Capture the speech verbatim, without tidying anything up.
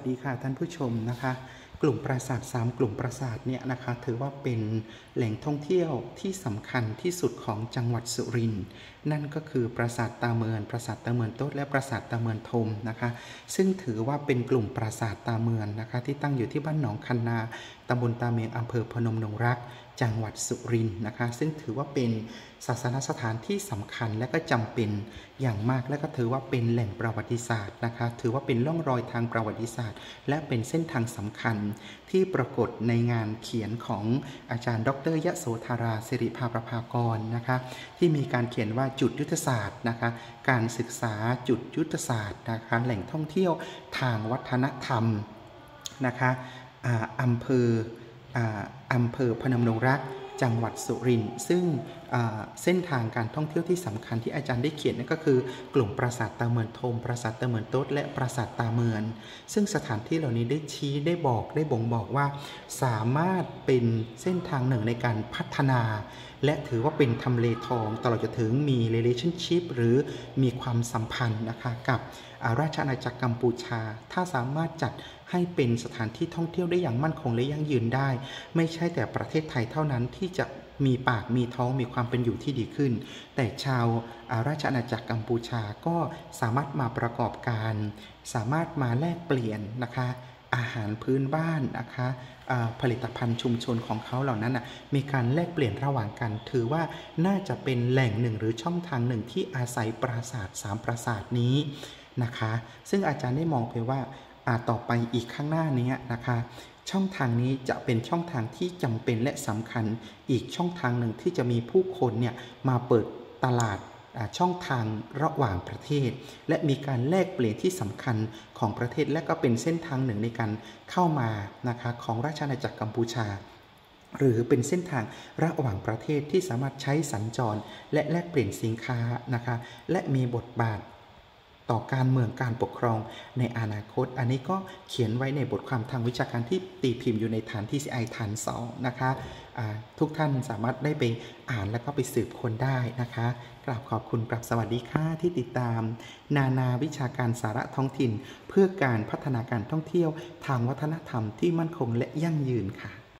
สวัสดีค่ะท่านผู้ชมนะคะกลุ่มปราสาทสามกลุ่มปราสาทเนี่ยนะคะถือว่าเป็นแหล่งท่องเที่ยวที่สำคัญที่สุดของจังหวัดสุรินทร์นั่นก็คือปราสาทตาเมือนปราสาทตาเมือนโต๊ดและปราสาทตาเมือนทมนะคะซึ่งถือว่าเป็นกลุ่มปราสาทตาเมือนนะคะที่ตั้งอยู่ที่บ้านหนองคันนาตำบลตาเมียงอำเภอพนมดงรักจังหวัดสุรินทร์นะคะซึ่งถือว่าเป็นศาสนสถานที่สำคัญและก็จำเป็นอย่างมากและก็ถือว่าเป็นแหล่งประวัติศาสตร์นะคะถือว่าเป็นร่องรอยทางประวัติศาสตร์และเป็นเส้นทางสำคัญที่ปรากฏในงานเขียนของอาจารย์ดรยโสธราสิริภาประภากรนะคะที่มีการเขียนว่าจุดยุทธศาสตร์นะคะการศึกษาจุดยุทธศาสตร์นะคะแหล่งท่องเที่ยวทางวัฒนธรรมนะคะอำเภออำเภอพนมดงรักจังหวัดสุรินทร์ซึ่งเส้นทางการท่องเที่ยวที่สำคัญที่อาจารย์ได้เขียนนั่นก็คือกลุ่มปราสาทตาเมือนทมปราสาทตาเมือนโต๊ดและปราสาทตาเมือนซึ่งสถานที่เหล่านี้ได้ชี้ได้บอกได้บ่งบอกว่าสามารถเป็นเส้นทางหนึ่งในการพัฒนาและถือว่าเป็นทำเลทองตลอดจนถึงมี relationship หรือมีความสัมพันธ์นะคะกับราชอาณาจักรกัมพูชาถ้าสามารถจัดให้เป็นสถานที่ท่องเที่ยวได้อย่างมั่นคงและยั่งยืนได้ไม่ใช่แต่ประเทศไทยเท่านั้นที่จะมีปากมีท้องมีความเป็นอยู่ที่ดีขึ้นแต่ชาวราชอาณาจักรกัมพูชาก็สามารถมาประกอบการสามารถมาแลกเปลี่ยนนะคะอาหารพื้นบ้านนะคะผลิตภัณฑ์ชุมชนของเขาเหล่านั้นมีการแลกเปลี่ยนระหว่างกันถือว่าน่าจะเป็นแหล่งหนึ่งหรือช่องทางหนึ่งที่อาศัยปราสาทสามปราสาทนี้นะคะซึ่งอาจารย์ได้มองไปว่าต่อไปอีกข้างหน้านี้นะคะช่องทางนี้จะเป็นช่องทางที่จำเป็นและสำคัญอีกช่องทางหนึ่งที่จะมีผู้คนเนี่ยมาเปิดตลาดช่องทางระหว่างประเทศและมีการแลกเปลี่ยนที่สำคัญของประเทศและก็เป็นเส้นทางหนึ่งในการเข้ามานะคะของราชอาณาจักรกัมพูชาหรือเป็นเส้นทางระหว่างประเทศที่สามารถใช้สัญจรและแลกเปลี่ยนสินค้านะคะและมีบทบาทต่อการเมืองการปกครองในอนาคตอันนี้ก็เขียนไว้ในบทความทางวิชาการที่ตีพิมพ์อยู่ในฐาน ที ซี ไอ ฐานสองนะคะทุกท่านสามารถได้ไปอ่านแล้วก็ไปสืบค้นได้นะคะกราบขอบคุณกราบสวัสดีค่ะที่ติดตามนานาวิชาการสาระท้องถิ่นเพื่อการพัฒนาการท่องเที่ยวทางวัฒนธรรมที่มั่นคงและยั่งยืนค่ะ